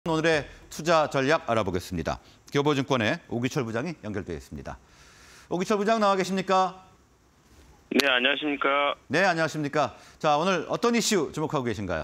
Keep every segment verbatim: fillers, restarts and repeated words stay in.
오늘의 투자 전략 알아보겠습니다. 교보증권의 오기철 부장이 연결되어 있습니다. 오기철 부장 나와 계십니까? 네, 안녕하십니까? 네, 안녕하십니까? 자, 오늘 어떤 이슈 주목하고 계신가요?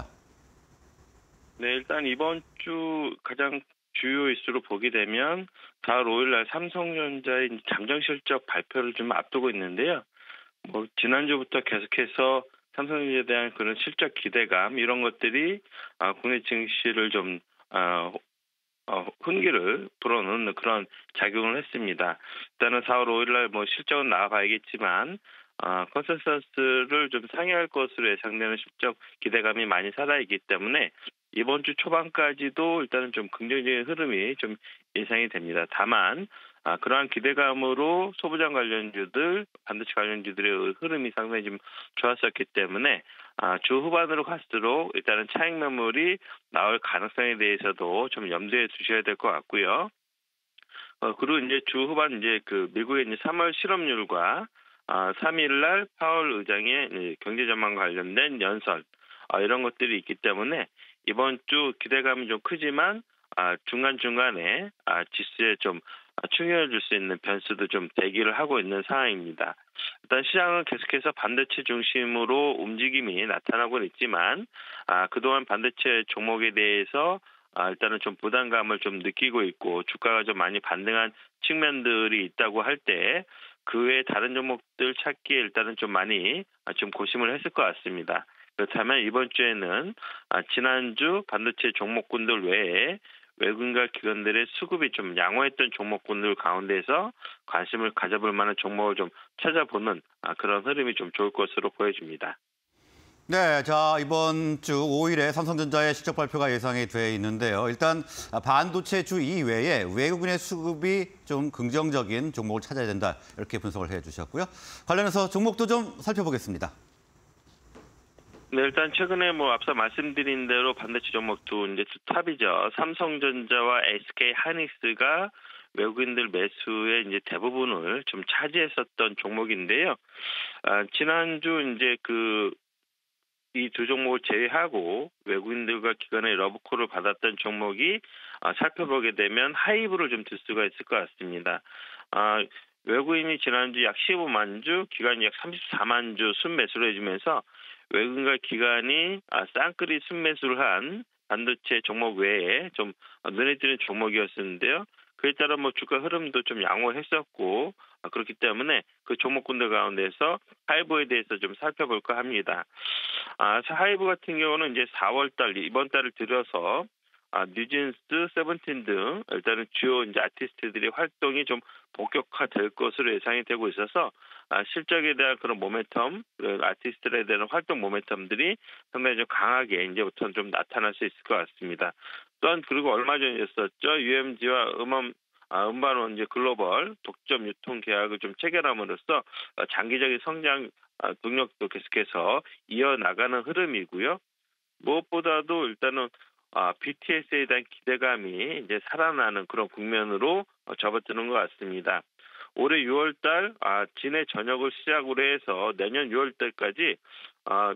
네, 일단 이번 주 가장 주요 이슈로 보게 되면 사월 오일 날 삼성전자의 잠정 실적 발표를 좀 앞두고 있는데요. 뭐 지난주부터 계속해서 삼성전자에 대한 그런 실적 기대감 이런 것들이 아, 국내 증시를 좀 아, 어, hun기를 불어넣는 그런 작용을 했습니다. 일단은 사월 오일 날 뭐 실적은 나와봐야겠지만 어, 컨센서스를 좀 상회할 것으로 예상되는 실적 기대감이 많이 살아있기 때문에 이번 주 초반까지도 일단은 좀 긍정적인 흐름이 좀 예상이 됩니다. 다만 아, 그러한 기대감으로 소부장 관련주들, 반도체 관련주들의 흐름이 상당히 좀 좋았었기 때문에 아, 주 후반으로 갈수록 일단은 차익 매물이 나올 가능성에 대해서도 좀 염두에 두셔야 될 것 같고요. 어, 그리고 이제 주 후반 이제 그 미국의 이제 삼월 실업률과 아, 삼 일 날 파월 의장의 경제 전망과 관련된 연설 아, 이런 것들이 있기 때문에 이번 주 기대감이 좀 크지만 아, 중간중간에 아, 지수에 좀 충격을 줄 수 있는 변수도 좀 대기를 하고 있는 상황입니다. 일단 시장은 계속해서 반도체 중심으로 움직임이 나타나고 있지만 아, 그동안 반도체 종목에 대해서 아, 일단은 좀 부담감을 좀 느끼고 있고 주가가 좀 많이 반등한 측면들이 있다고 할 때 그 외에 다른 종목들 찾기에 일단은 좀 많이 좀 고심을 했을 것 같습니다. 그렇다면 이번 주에는 아, 지난주 반도체 종목군들 외에 외국인과 기관들의 수급이 좀 양호했던 종목군들 가운데서 관심을 가져볼 만한 종목을 좀 찾아보는 아, 그런 흐름이 좀 좋을 것으로 보여집니다. 네, 자 이번 주 오 일에 삼성전자의 실적 발표가 예상이 돼 있는데요. 일단 반도체 주 이외에 외국인의 수급이 좀 긍정적인 종목을 찾아야 된다 이렇게 분석을 해주셨고요. 관련해서 종목도 좀 살펴보겠습니다. 네, 일단 최근에 뭐 앞서 말씀드린 대로 반도체 종목도 이제 탑이죠. 삼성전자와 에스케이 하이닉스가 외국인들 매수의 이제 대부분을 좀 차지했었던 종목인데요. 아, 지난주 이제 그 이 두 종목을 제외하고 외국인들과 기관의 러브콜을 받았던 종목이 아, 살펴보게 되면 하이브를 좀 들 수가 있을 것 같습니다. 아, 외국인이 지난주 약 십오만 주, 기관이 약 삼십사만 주 순매수를 해주면서 외국인과 기관이 아, 쌍끌이 순매수를 한 반도체 종목 외에 좀 눈에 띄는 종목이었는데요. 그에 따라 뭐 주가 흐름도 좀 양호했었고 아, 그렇기 때문에 그 종목군들 가운데서 하이브에 대해서 좀 살펴볼까 합니다. 아, 하이브 같은 경우는 이제 사월 달 이번 달을 들여서 아, 뉴진스, 세븐틴 등 일단은 주요 이제 아티스트들의 활동이 좀 본격화될 것으로 예상이 되고 있어서 아, 실적에 대한 그런 모멘텀, 아티스트들에 대한 활동 모멘텀들이 상당히 좀 강하게 이제부터는 좀 나타날 수 있을 것 같습니다. 또한 그리고 얼마 전이었었죠. 유엠지와 음원 아, 음반원 이제 글로벌 독점 유통 계약을 좀 체결함으로써 장기적인 성장 아, 동력도 계속해서 이어나가는 흐름이고요. 무엇보다도 일단은 아, 비티에스에 대한 기대감이 이제 살아나는 그런 국면으로 어, 접어드는 것 같습니다. 올해 유월 달 아, 진해 전역을 시작으로 해서 내년 유월 달까지 아,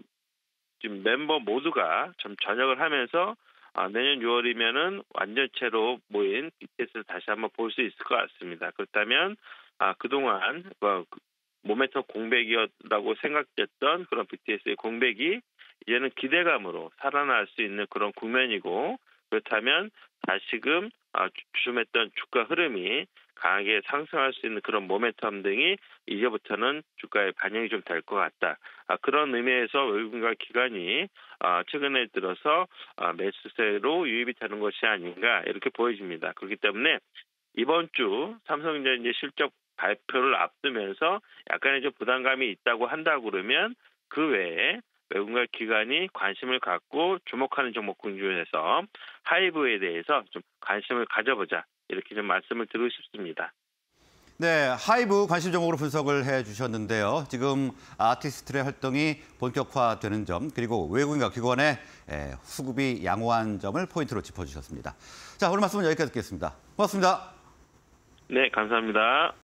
지금 멤버 모두가 좀 전역을 하면서 아, 내년 유월이면은 완전체로 모인 비티에스를 다시 한번 볼 수 있을 것 같습니다. 그렇다면 아, 그동안 뭐, 모멘텀 공백이었다고 생각됐던 그런 비티에스의 공백이 이제는 기대감으로 살아날 수 있는 그런 국면이고 그렇다면 다시금 아, 주춤했던 주가 흐름이 강하게 상승할 수 있는 그런 모멘텀 등이 이제부터는 주가에 반영이 좀 될 것 같다. 아, 그런 의미에서 외국인과 기관이 아, 최근에 들어서 아, 매수세로 유입이 되는 것이 아닌가 이렇게 보여집니다. 그렇기 때문에 이번 주 삼성전자 이제 실적 발표를 앞두면서 약간의 좀 부담감이 있다고 한다고 그러면 그 외에 외국인과 기관이 관심을 갖고 주목하는 종목군 중에서 하이브에 대해서 좀 관심을 가져보자 이렇게 좀 말씀을 드리고 싶습니다. 네, 하이브 관심 종목으로 분석을 해주셨는데요. 지금 아티스트의 활동이 본격화되는 점 그리고 외국인과 기관의 수급이 양호한 점을 포인트로 짚어주셨습니다. 자, 오늘 말씀은 여기까지 듣겠습니다. 고맙습니다. 네, 감사합니다.